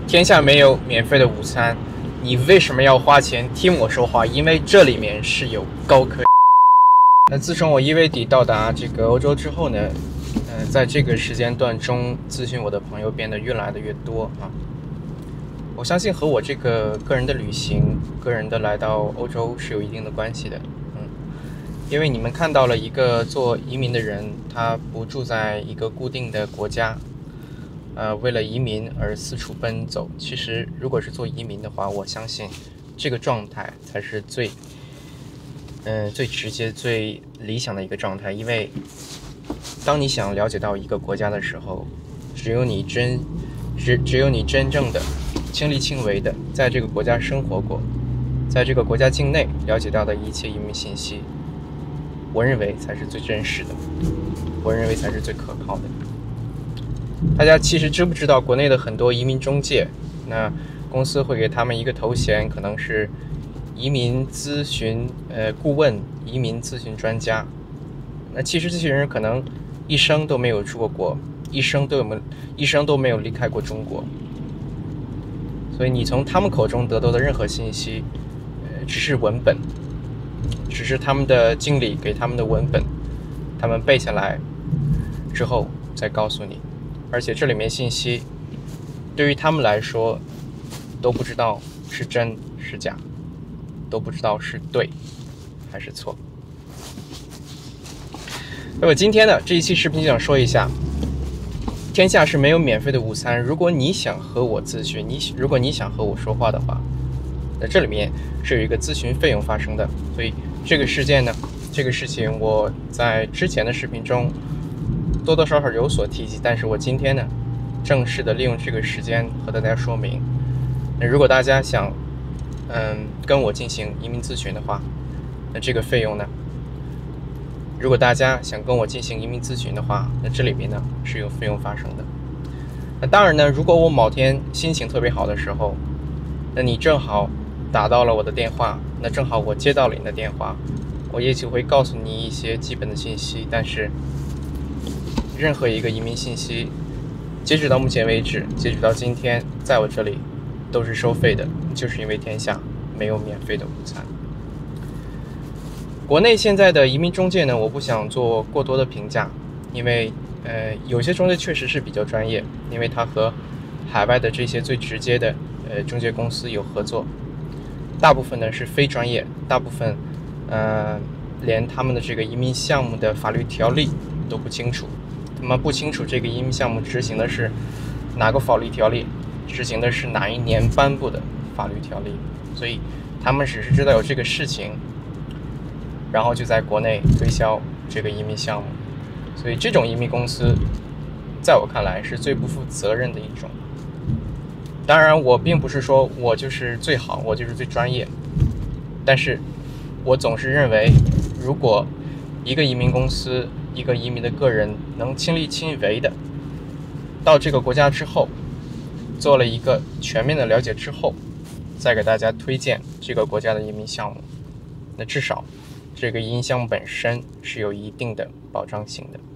天下没有免费的午餐，你为什么要花钱听我说话？因为这里面是有高科。那自从我1月底到达这个欧洲之后呢，在这个时间段中，咨询我的朋友变得越来的越多啊。我相信和我这个个人的旅行、个人的来到欧洲是有一定的关系的，因为你们看到了一个做移民的人，他不住在一个固定的国家。为了移民而四处奔走。其实，如果是做移民的话，我相信这个状态才是最直接、最理想的一个状态。因为当你想了解到一个国家的时候，只有你真正的亲力亲为的在这个国家生活过，在这个国家境内了解到的一切移民信息，我认为才是最真实的，我认为才是最可靠的。大家其实知不知道，国内的很多移民中介，那公司会给他们一个头衔，可能是移民咨询顾问、移民咨询专家。那其实这些人可能一生都没有出过国，一生都没有离开过中国。所以你从他们口中得到的任何信息，只是文本，只是他们的经理给他们的文本，他们背下来之后再告诉你。而且这里面信息对于他们来说都不知道是真是假，都不知道是对还是错。那么今天呢，这一期视频就想说一下，天下是没有免费的午餐。如果你想和我咨询，如果你想和我说话的话，那这里面是有一个咨询费用发生的。所以这个事情我在之前的视频中多多少少有所提及，但是我今天呢，正式的利用这个时间和大家说明。那如果大家想跟我进行移民咨询的话，那这个费用呢，如果大家想跟我进行移民咨询的话，那这里面呢是有费用发生的。那当然呢，如果我某天心情特别好的时候，那你正好打到了我的电话，那正好我接到了你的电话，我也许会告诉你一些基本的信息。但是任何一个移民信息，截止到目前为止，截止到今天，在我这里都是收费的，就是因为天下没有免费的午餐。国内现在的移民中介呢，我不想做过多的评价，因为有些中介确实是比较专业，因为他和海外的这些最直接的中介公司有合作。大部分呢是非专业，大部分连他们的这个移民项目的法律条例都不清楚。他们不清楚这个移民项目执行的是哪个法律条例，执行的是哪一年颁布的法律条例，所以他们只是知道有这个事情，然后就在国内推销这个移民项目。所以这种移民公司在我看来是最不负责任的一种。当然我并不是说我就是最好，我就是最专业，但是我总是认为，如果一个移民公司，一个移民的个人能亲力亲为的到这个国家之后，做了一个全面的了解之后，再给大家推荐这个国家的移民项目，那至少这个移民项目本身是有一定的保障性的。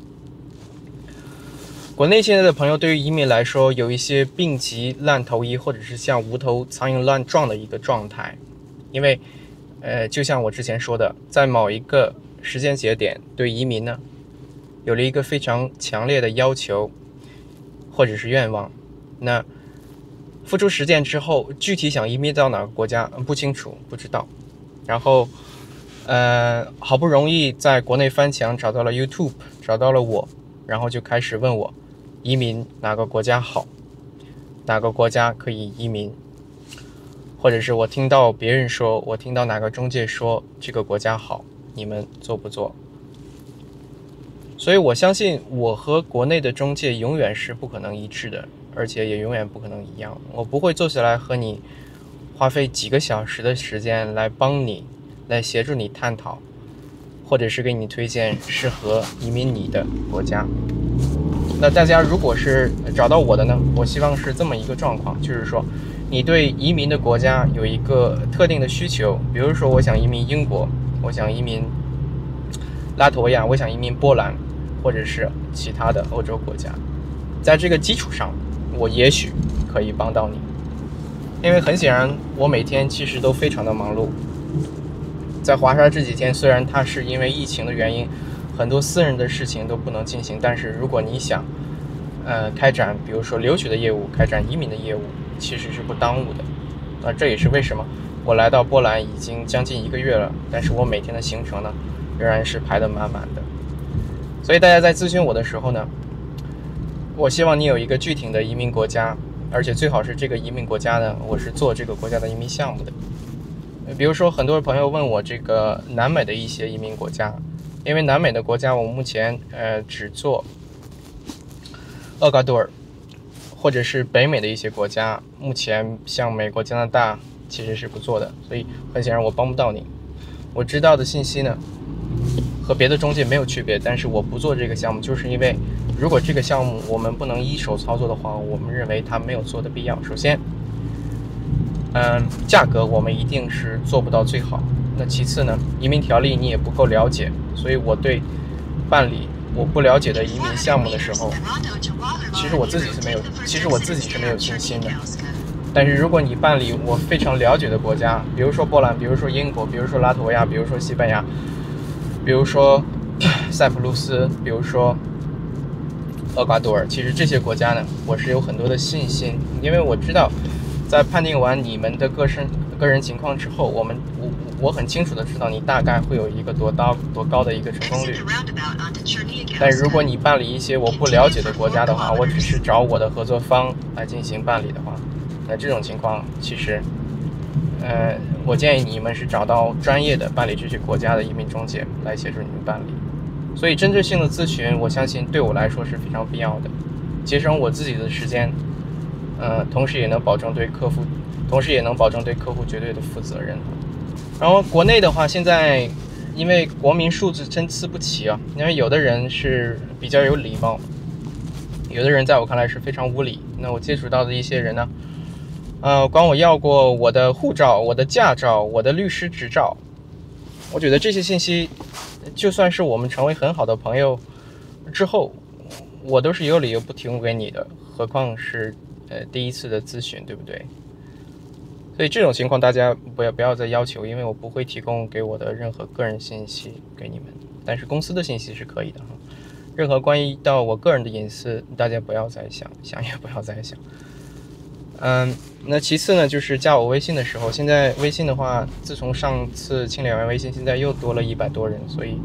国内现在的朋友对于移民来说，有一些病急乱投医，或者是像无头苍蝇乱撞的一个状态。因为就像我之前说的，在某一个时间节点，对移民呢有了一个非常强烈的要求或者是愿望，那付出实践之后，具体想移民到哪个国家不清楚，不知道。然后好不容易在国内翻墙找到了 YouTube， 找到了我，然后就开始问我移民哪个国家好，哪个国家可以移民，或者是我听到别人说，我听到哪个中介说这个国家好，你们做不做？所以我相信我和国内的中介永远是不可能一致的，而且也永远不可能一样。我不会坐下来和你花费几个小时的时间来帮你，来协助你探讨，或者是给你推荐适合移民你的国家。那大家如果是找到我的呢，我希望是这么一个状况，就是说你对移民的国家有一个特定的需求，比如说我想移民英国，我想移民拉脱维亚，我想移民波兰，或者是其他的欧洲国家。在这个基础上，我也许可以帮到你。 因为很显然我每天其实都非常的忙碌。在华沙这几天，虽然它是因为疫情的原因，很多私人的事情都不能进行，但是如果你想开展比如说留学的业务，开展移民的业务，其实是不耽误的。这也是为什么我来到波兰已经将近1个月了，但是我每天的行程呢仍然是排得满满的。所以大家在咨询我的时候呢，我希望你有一个具体的移民国家，而且最好是这个移民国家呢，我是做这个国家的移民项目的。比如说很多朋友问我这个南美的一些移民国家，因为南美的国家我目前只做厄瓜多尔，或者是北美的一些国家，目前像美国、加拿大其实是不做的，所以很显然我帮不到你。我知道的信息呢和别的中介没有区别，但是我不做这个项目，就是因为如果这个项目我们不能一手操作的话，我们认为它没有做的必要。首先价格我们一定是做不到最好。那其次呢，移民条例你也不够了解，所以我对办理我不了解的移民项目的时候，其实我自己是没有信心的。但是如果你办理我非常了解的国家，比如说波兰，比如说英国，比如说拉脱维亚，比如说西班牙，比如说塞浦路斯，比如说厄瓜多尔，其实这些国家呢，我是有很多的信心，因为我知道在判定完你们的个人情况之后，我很清楚的知道你大概会有一个多高的一个成功率。但如果你办理一些我不了解的国家的话，我只是找我的合作方来进行办理的话，那这种情况其实我建议你们是找到专业的办理这些国家的移民中介来协助你们办理。所以针对性的咨询，我相信对我来说是非常必要的，节省我自己的时间，同时也能保证对客户绝对的负责任。然后国内的话，现在因为国民数字参差不齐啊，因为有的人是比较有礼貌，有的人在我看来是非常无理。那我接触到的一些人呢，管我要过我的护照、我的驾照、我的律师执照。我觉得这些信息，就算是我们成为很好的朋友之后，我都是有理由不提供给你的，何况是第一次的咨询，对不对？所以这种情况大家不要再要求，因为我不会提供给我的任何个人信息给你们，但是公司的信息是可以的哈。任何关于到我个人的隐私，大家不要再想也不要再想。那其次呢，就是加我微信的时候，现在微信的话，自从上次清理完微信，现在又多了100多人，所以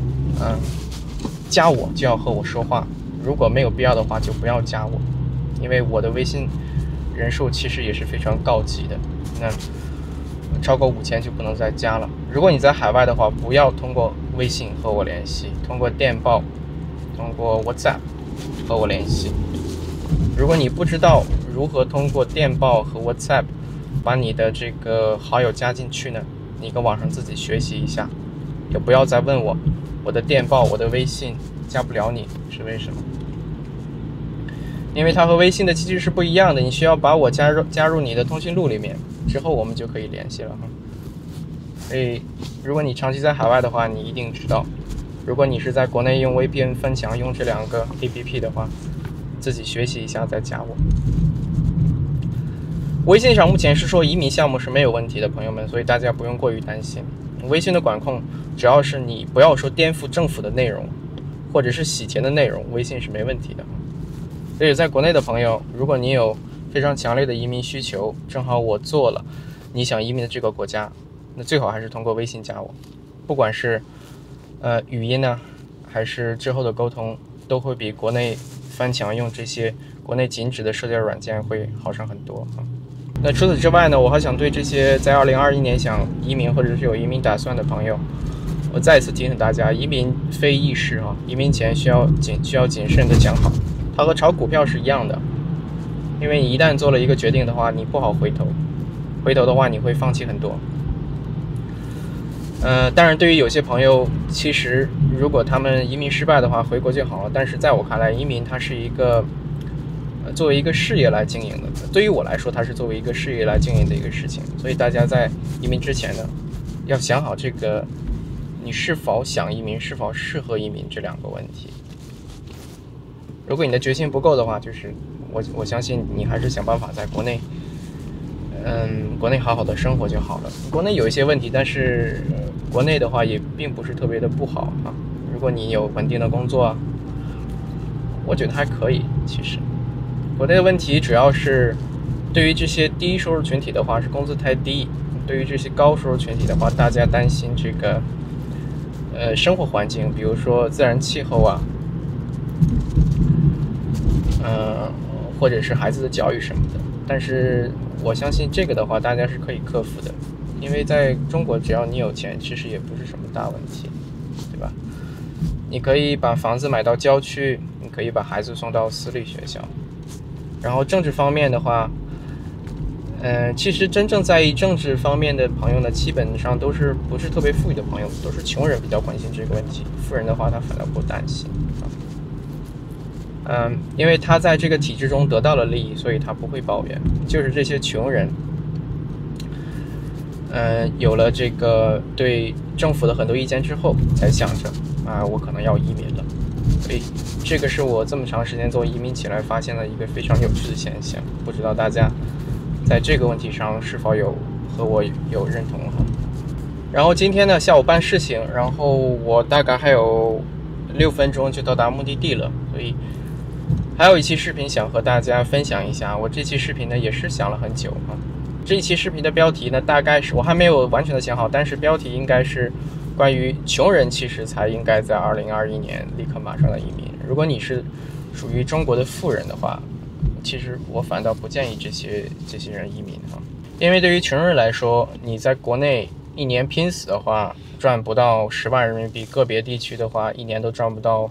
加我就要和我说话，如果没有必要的话就不要加我，因为我的微信人数其实也是非常告急的，那超过5000就不能再加了。如果你在海外的话，不要通过微信和我联系，通过电报、通过 WhatsApp 和我联系。如果你不知道如何通过电报和 WhatsApp 把你的这个好友加进去呢，你跟网上自己学习一下，也不要再问我的电报、我的微信加不了你是为什么？因为它和微信的机制是不一样的，你需要把我加入你的通讯录里面，之后我们就可以联系了。所以如果你长期在海外的话，你一定知道，如果你是在国内用 VPN 翻墙用这2个 APP 的话，自己学习一下再加我。微信上目前是说移民项目是没有问题的，朋友们，所以大家不用过于担心。微信的管控，只要是你不要说颠覆政府的内容，或者是洗钱的内容，微信是没问题的。所以在国内的朋友，如果你有非常强烈的移民需求，正好我做了你想移民的这个国家，那最好还是通过微信加我，不管是语音呢，还是之后的沟通，都会比国内翻墙用这些国内禁止的社交软件会好上很多啊。那除此之外呢，我还想对这些在2021年想移民或者是有移民打算的朋友，我再次提醒大家，移民非易事啊，移民前需要谨慎的讲好，它和炒股票是一样的，因为你一旦做了一个决定的话，你不好回头的话你会放弃很多。当然对于有些朋友，其实如果他们移民失败的话，回国就好了，但是在我看来，移民它是一个作为一个事业来经营的，对于我来说，它是作为一个事业来经营的一个事情。所以大家在移民之前呢，要想好这个你是否想移民，是否适合移民这2个问题。如果你的决心不够的话，就是我相信你还是想办法在国内国内好好的生活就好了。国内有一些问题，但是国内的话也并不是特别的不好啊。如果你有稳定的工作，我觉得还可以。其实国内的问题主要是对于这些低收入群体的话是工资太低，对于这些高收入群体的话，大家担心这个生活环境，比如说自然气候啊，或者是孩子的教育什么的。但是我相信这个的话，大家是可以克服的，因为在中国，只要你有钱，其实也不是什么大问题，对吧？你可以把房子买到郊区，你可以把孩子送到私立学校。然后政治方面的话，其实真正在意政治方面的朋友呢，基本上都是不是特别富裕的朋友，都是穷人比较关心这个问题，富人的话他反倒不担心。因为他在这个体制中得到了利益，所以他不会抱怨。就是这些穷人，有了这个对政府的很多意见之后，才想着我可能要移民了。所以这个是我这么长时间做移民起来发现的一个非常有趣的现象。不知道大家在这个问题上是否和我有认同哈？然后今天呢，下午办事情，然后我大概还有6分钟就到达目的地了，所以还有一期视频想和大家分享一下。我这期视频呢也是想了很久啊。这一期视频的标题呢，大概是我还没有完全的想好，但是标题应该是关于穷人其实才应该在2021年立刻马上的移民。如果你是属于中国的富人的话，其实我反倒不建议这些人移民哈，因为对于穷人来说，你在国内一年拼死的话，赚不到10万人民币，个别地区的话一年都赚不到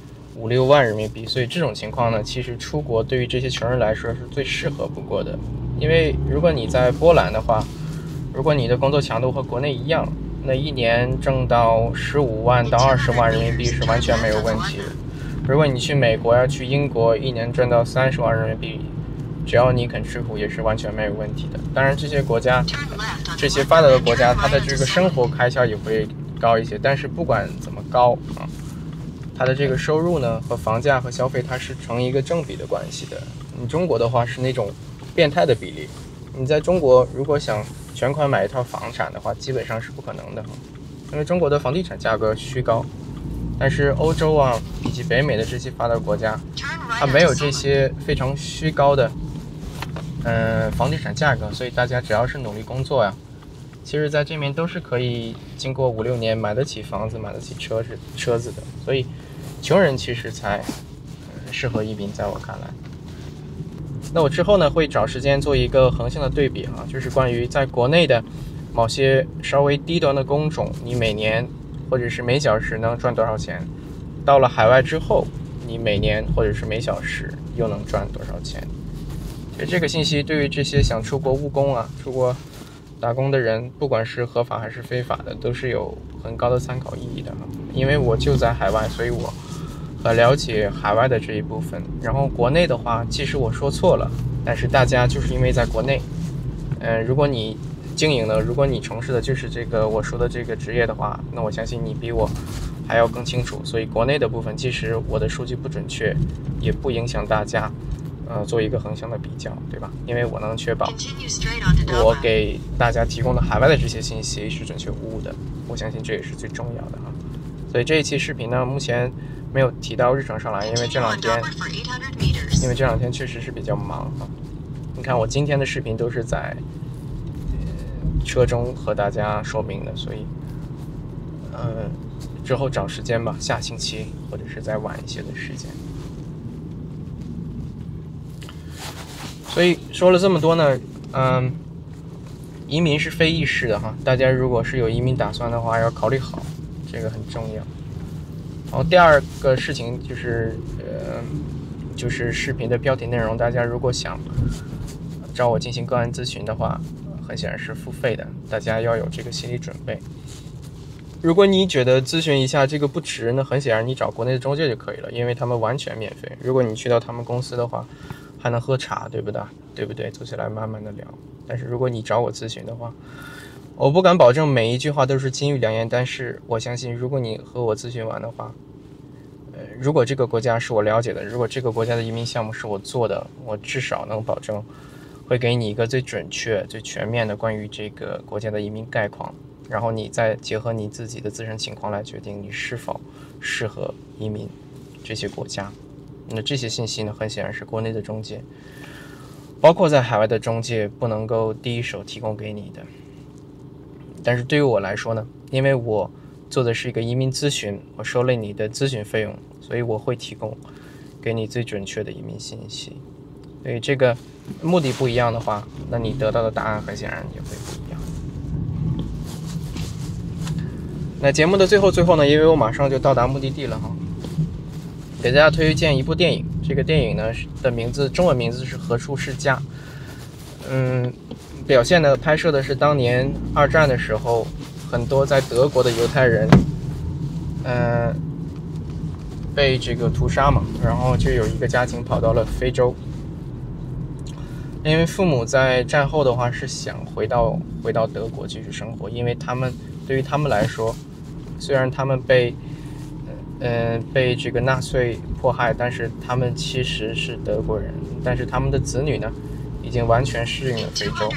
5、6万人民币，所以这种情况呢，其实出国对于这些穷人来说是最适合不过的。因为如果你在波兰的话，如果你的工作强度和国内一样，那一年挣到15万到20万人民币是完全没有问题的。如果你去美国呀、去英国，一年赚到30万人民币，只要你肯吃苦，也是完全没有问题的。当然，这些国家，这些发达的国家，它的这个生活开销也会高一些。但是不管怎么高啊，它的这个收入呢和房价和消费它是成一个正比的关系的。你中国的话是那种变态的比例，你在中国如果想全款买一套房产的话，基本上是不可能的，因为中国的房地产价格虚高。但是欧洲啊以及北美的这些发达国家，它没有这些非常虚高的房地产价格，所以大家只要是努力工作呀，其实在这面都是可以经过5、6年买得起房子、买得起车子的。所以穷人其实才适合移民，在我看来。那我之后呢会找时间做一个横向的对比啊，就是关于在国内的某些稍微低端的工种，你每年或者是每小时能赚多少钱，到了海外之后，你每年或者是每小时又能赚多少钱。所以这个信息对于这些想出国务工啊、出国打工的人，不管是合法还是非法的，都是有很高的参考意义的。因为我就在海外，所以我很了解海外的这一部分。然后国内的话，即使我说错了，但是大家就是因为在国内，如果你经营的，如果你从事的就是这个我说的这个职业的话，那我相信你比我还要更清楚。所以国内的部分，即使我的数据不准确，也不影响大家做一个横向的比较，对吧？因为我能确保我给大家提供的海外的这些信息是准确无误的，我相信这也是最重要的哈。所以这一期视频呢，目前没有提到日程上来，因为这两天确实是比较忙哈。你看我今天的视频都是在车中和大家说明的，所以之后找时间吧，下星期或者是再晚一些的时间。所以说了这么多呢，移民是非易事的哈，大家如果是有移民打算的话，要考虑好，这个很重要。然后第二个事情就是视频的标题内容，大家如果想找我进行个案咨询的话，很显然是付费的，大家要有这个心理准备。如果你觉得咨询一下这个不值，那很显然你找国内的中介就可以了，因为他们完全免费。如果你去到他们公司的话，还能喝茶，对不对？坐下来慢慢的聊。但是如果你找我咨询的话，我不敢保证每一句话都是金玉良言，但是我相信如果你和我咨询完的话，如果这个国家是我了解的，如果这个国家的移民项目是我做的，我至少能保证会给你一个最准确、最全面的关于这个国家的移民概况，然后你再结合你自己的自身情况来决定你是否适合移民这些国家。那这些信息呢，很显然是国内的中介，包括在海外的中介不能够第一手提供给你的。但是对于我来说呢，因为我做的是一个移民咨询，我收了你的咨询费用，所以我会提供给你最准确的移民信息。所以这个目的不一样的话，那你得到的答案很显然也会不一样。那节目的最后呢，因为我马上就到达目的地了哈，给大家推荐一部电影。这个电影呢的名字，中文名字是《何处是家》。表现的拍摄的是当年二战的时候，很多在德国的犹太人，被这个屠杀嘛，然后就有一个家庭跑到了非洲。因为父母在战后的话是想回到德国继续生活，因为对于他们来说，虽然他们被这个纳粹迫害，但是他们其实是德国人，但是他们的子女呢已经完全适应了非洲。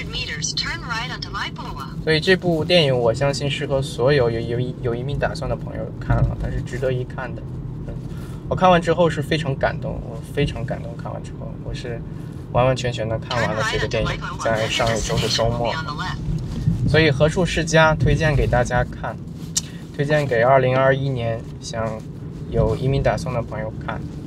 所以这部电影我相信适合所有有移民打算的朋友看了，它是值得一看的。我看完之后是非常感动，我非常感动。看完之后我是完完全全的看完了这个电影，在上一周的周末。所以何处是家推荐给大家看，推荐给2021年想有移民打算的朋友看。